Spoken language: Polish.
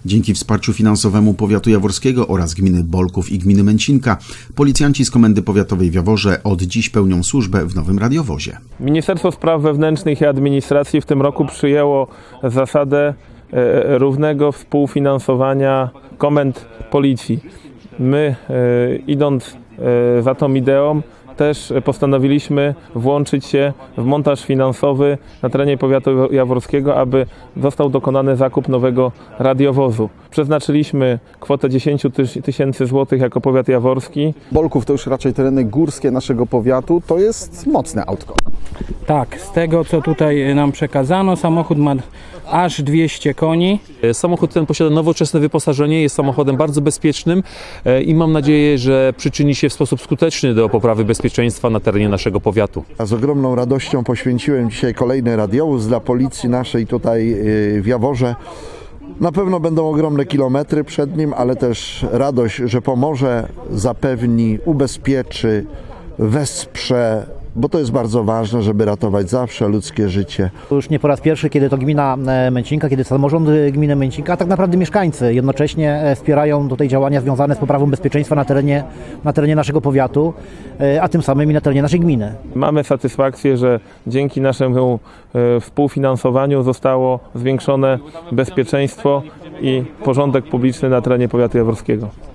Dzięki wsparciu finansowemu powiatu jaworskiego oraz gminy Bolków i gminy Męcinka policjanci z Komendy Powiatowej w Jaworze od dziś pełnią służbę w nowym radiowozie. Ministerstwo Spraw Wewnętrznych i Administracji w tym roku przyjęło zasadę równego współfinansowania komend policji. My, idąc za tą ideą, też postanowiliśmy włączyć się w montaż finansowy na terenie powiatu jaworskiego, aby został dokonany zakup nowego radiowozu. Przeznaczyliśmy kwotę 10 tysięcy złotych jako powiat jaworski. Bolków to już raczej tereny górskie naszego powiatu, to jest mocne autko. Tak, z tego co tutaj nam przekazano, samochód ma aż 200 koni. Samochód ten posiada nowoczesne wyposażenie, jest samochodem bardzo bezpiecznym i mam nadzieję, że przyczyni się w sposób skuteczny do poprawy bezpieczeństwa na terenie naszego powiatu. Z ogromną radością poświęciłem dzisiaj kolejny radiowóz dla policji naszej tutaj w Jaworze. Na pewno będą ogromne kilometry przed nim, ale też radość, że pomoże, zapewni, ubezpieczy, wesprze, bo to jest bardzo ważne, żeby ratować zawsze ludzkie życie. To już nie po raz pierwszy, kiedy to gmina Męcinka, kiedy samorząd gminy Męcinka, a tak naprawdę mieszkańcy jednocześnie wspierają tutaj działania związane z poprawą bezpieczeństwa na terenie naszego powiatu, a tym samym i na terenie naszej gminy. Mamy satysfakcję, że dzięki naszemu współfinansowaniu zostało zwiększone bezpieczeństwo i porządek publiczny na terenie powiatu jaworskiego.